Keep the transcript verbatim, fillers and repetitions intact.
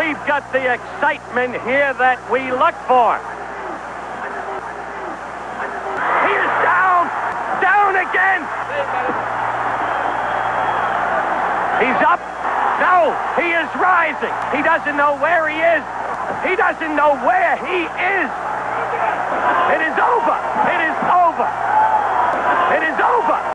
we've got the excitement here that we look for. He is down, down again. He's up. No, he is rising. He doesn't know where he is. He doesn't know where he is. It is over. It